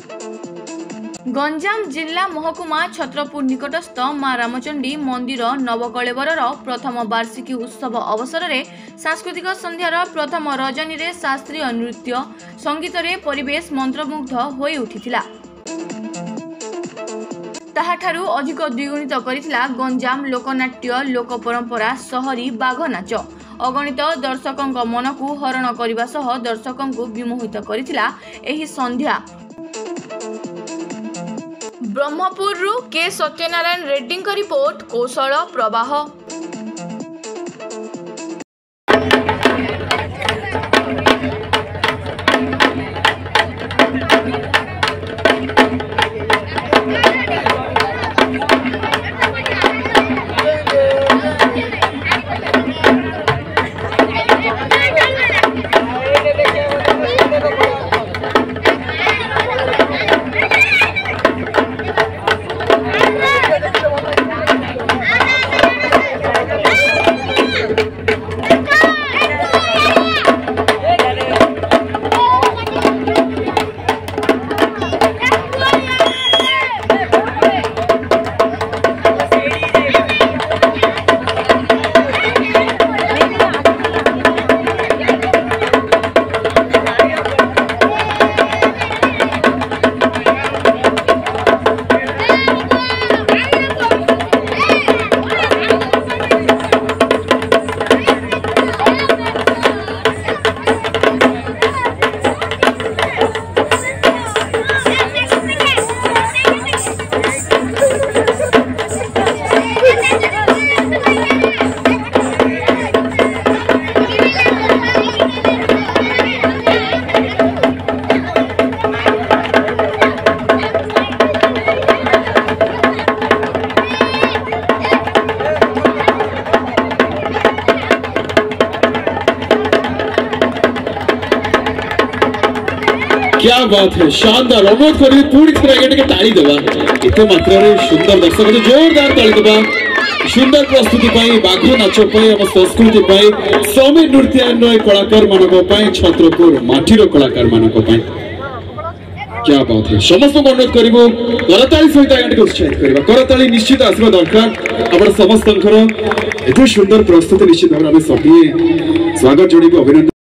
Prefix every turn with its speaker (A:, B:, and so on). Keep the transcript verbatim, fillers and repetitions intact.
A: गंजाम जिला महकुमा छत्रपुर निकटस्थ माँ रामचंडी मंदिर नवकलेवर प्रथम वार्षिकी उत्सव अवसर में सांस्कृतिक संध्यार प्रथम रजनी रे शास्त्रीय नृत्य संगीत रे परिवेश मंत्रमुग्ध होई उठिथिला। ताहाठारु अधिक द्विगुणित करिथिला गंजाम लोकनाट्य लोक परंपरा सहरी बाघ नाच अगणित दर्शकों मन को हरण करने सह दर्शकों को विमोहित करिथिला एही संध्या। ब्रह्मपुर रु के सत्यनारायण रेड्डी का रिपोर्ट कौशल प्रवाह।
B: क्या बात है, शानदार। अनुरोध करी पूरी तरह के ताली देवा इते मात्रा रे सुंदर दर्शक को जोरदार ताली देवा सुंदर प्रस्तुति पाई बाघ नाच पाई हम संस्कृति पाई समी नृत्यान्वय कलाकार मानको पाई छत्रपुर माटीर कलाकार मानको पाई क्या बात है। समस्त को अनुरोध करिवो करताली सहित आगे उत्साहित करबा करताली निश्चित आसबा दरकार आपण समस्तंकर एते सुंदर प्रस्तुति निश्चित भाव हम सभी स्वागत जोड़िबो अभिनंदन।